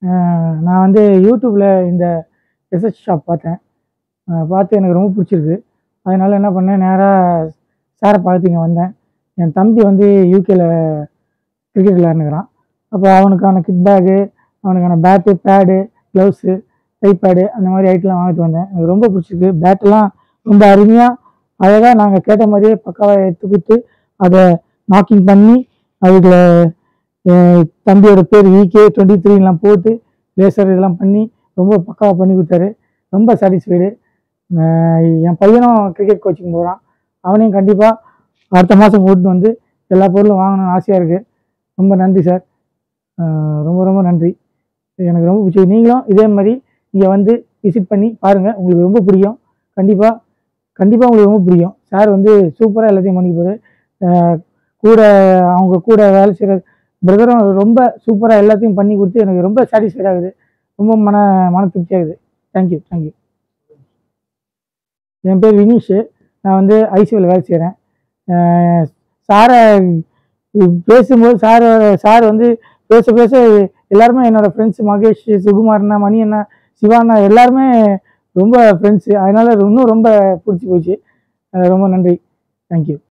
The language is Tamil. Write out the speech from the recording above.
நான் வந்து யூடியூப்பில் இந்த எஸ்எஸ் ஷாப் பார்த்தேன். பார்த்து எனக்கு ரொம்ப பிடிச்சிருக்கு. அதனால் என்ன பண்ணேன், நேராக சாரை பார்த்து இங்கே வந்தேன். என் தம்பி வந்து யூகேல கிரிக்கெட் விளையாடுனுக்கிறான். அப்போ அவனுக்கான கிட் பேகு, அவனுக்கான பேட்டு, பேடு, க்ளவுஸு, டைப்பேடு அந்த மாதிரி ஐட்டம்லாம் வாங்கிட்டு வந்தேன். எனக்கு ரொம்ப பிடிச்சிருக்கு. பேட்டெல்லாம் ரொம்ப அருமையாக அழகாக நாங்கள் கேட்ட மாதிரியே பக்காவாக எடுத்து கொடுத்து அதை மார்க்கிங் பண்ணி அதுக்கு தம்பியோட பேர் VK23 போட்டு லேசர் இதெல்லாம் பண்ணி ரொம்ப பக்காவாக பண்ணி கொடுத்தாரு. ரொம்ப சாட்டிஸ்ஃபைடு. என் பையனும் கிரிக்கெட் கோச்சிங் போகிறான். அவனையும் கண்டிப்பாக அடுத்த மாதம் கூட்டிட்டு வந்து எல்லா பொருளும் வாங்கணும்னு ஆசையாக இருக்குது. ரொம்ப நன்றி சார். ரொம்ப ரொம்ப நன்றி. எனக்கு ரொம்ப பிடிச்சி. நீங்களும் இதே மாதிரி இங்கே வந்து விசிட் பண்ணி பாருங்கள். உங்களுக்கு ரொம்ப பிடிக்கும். கண்டிப்பாக உங்களுக்கு ரொம்ப பிடிக்கும். சார் வந்து சூப்பராக எல்லாத்தையும் பண்ணி போகுது. கூட அவங்க கூட வேலை செய்கிற பிரதரும் ரொம்ப சூப்பராக எல்லாத்தையும் பண்ணி கொடுத்து எனக்கு ரொம்ப சாட்டிஸ்ஃபைட் ஆகுது. ரொம்ப மன திருப்தி ஆகுது. தேங்க்யூ. என் பேர் வினீஷ். நான் வந்து ஐசியூவில் வேலை செய்கிறேன். சாரை பேசும்போது சார் வந்து பேச எல்லாருமே என்னோடய ஃப்ரெண்ட்ஸ். மகேஷ், சுகுமாரண்ணா, மணி அண்ணா, சிவாண்ணா எல்லாருமே ரொம்ப ஃப்ரெண்ட்ஸு. அதனால் இன்னும் ரொம்ப பிடிச்சி போச்சு. ரொம்ப நன்றி. தேங்க்யூ.